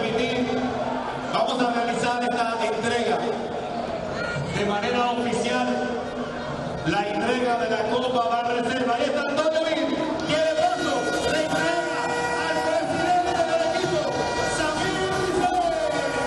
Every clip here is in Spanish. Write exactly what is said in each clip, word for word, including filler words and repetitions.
permitir, vamos a realizar esta entrega de manera oficial, la entrega de la Copa Banreserva. Ahí está Antonio Vir, que de paso le entrega al presidente del equipo, Samir Rizal.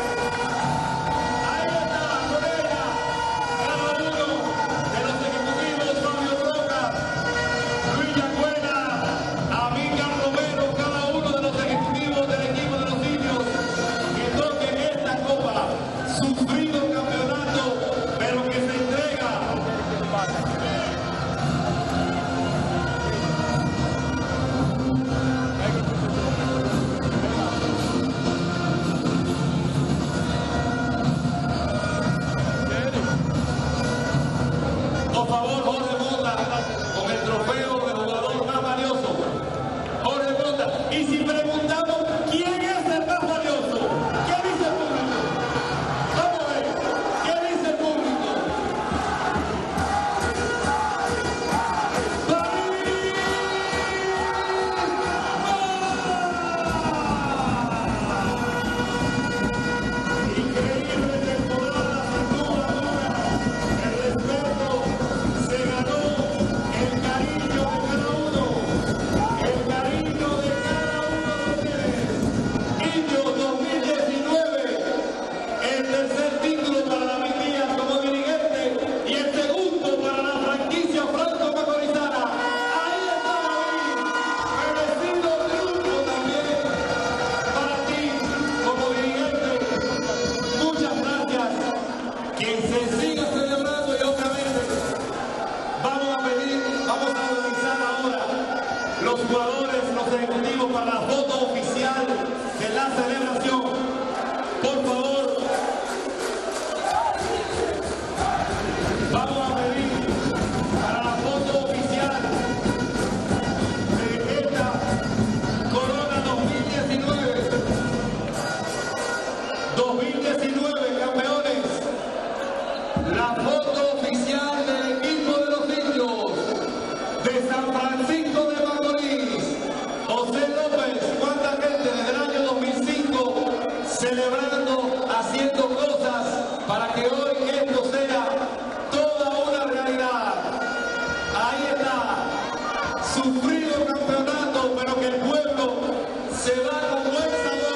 Ahí está, con ella, cada uno de los ejecutivos, Fabio Roca, Luis Yacuena, Amílcar Romero, cada uno de los ejecutivos del equipo de los indios que toquen esta copa, sufrido campeonato, pero que se entrega. Por favor, Jorge Mota, con el trofeo de jugador más valioso. Jorge Mota. Y si preguntamos quién es el más valioso, ¿qué dice el público? Vamos a ver, ¿qué dice el público? Increíble temporada, sin duda alguna. El respeto se ganó, el cariño de cada uno, el cariño de cada uno de ustedes. Indios dos mil diecinueve, el tercer título para David Díaz como dirigente y el segundo para la franquicia Franco Macorizana. Ahí está David, merecido triunfo también para ti como dirigente. Muchas gracias. Que se siga celebrando y obviamente vamos a pedir, vamos a organizar ahora los jugadores, los ejecutivos para la foto oficial de la celebración. Por favor, vamos a pedir para la foto oficial de esta Corona dos mil diecinueve. dos mil diecinueve, campeones. La foto oficial del equipo de los indios de San Francisco de Macorís. José López, cuánta gente desde el año dos mil cinco celebrando, haciendo cosas para que hoy esto sea toda una realidad. Ahí está, sufrido campeonato, pero que el pueblo se va con buen sabor.